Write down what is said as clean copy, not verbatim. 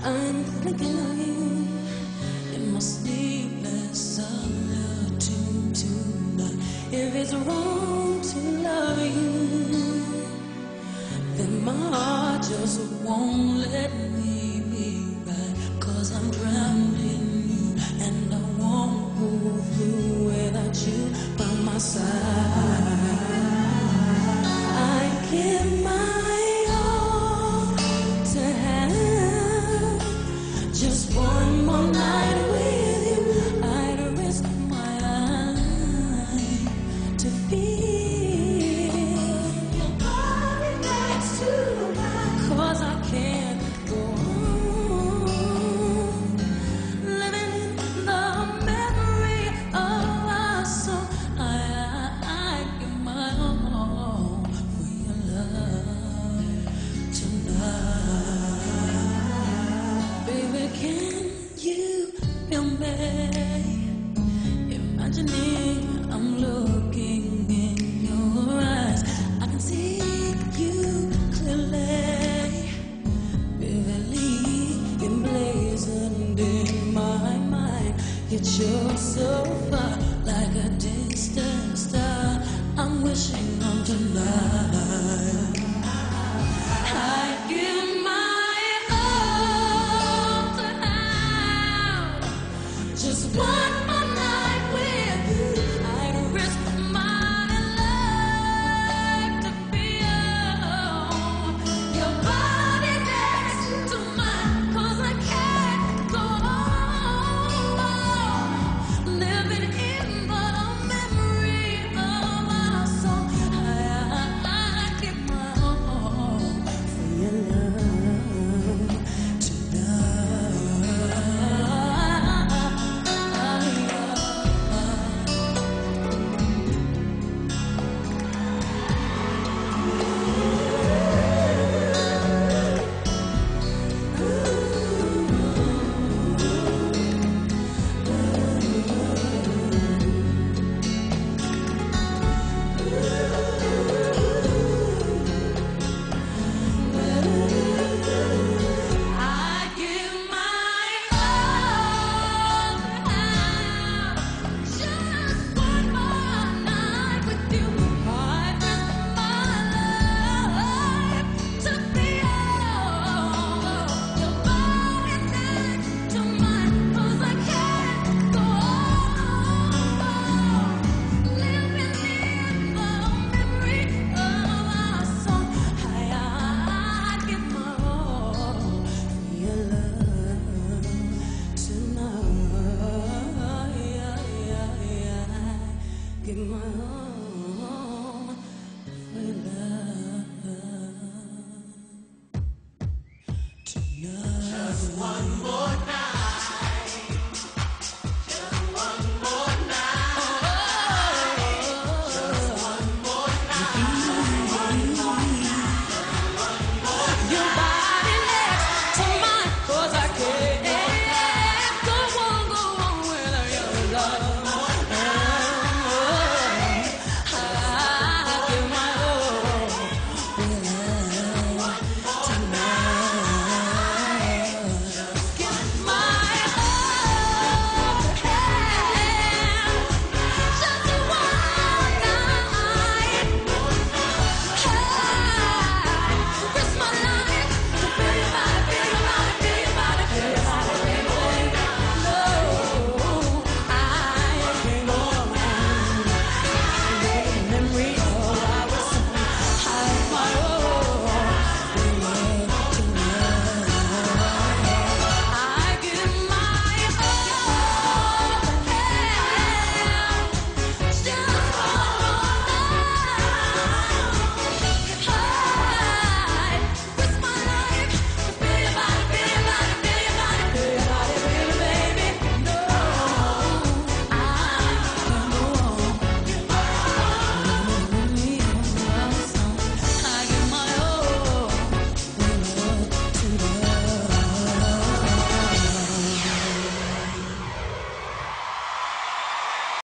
I'm thinking of you in my sleepless solitude tonight. If it's wrong to love you, then my heart just won't let me be right. 'Cause I'm drowned in you, and I won't move through without you by my side. I give my all to have just one more night with you. I'd risk my life to feel your body next to mine. 'Cause I can't go on living in the memory of our song. I give my all for your love tonight. Baby, can you feel me? Imagining I'm looking in your eyes, I can see you clearly, vividly emblazoned in my mind. Yet you're so far, like a distant star. I'm wishing on tonight.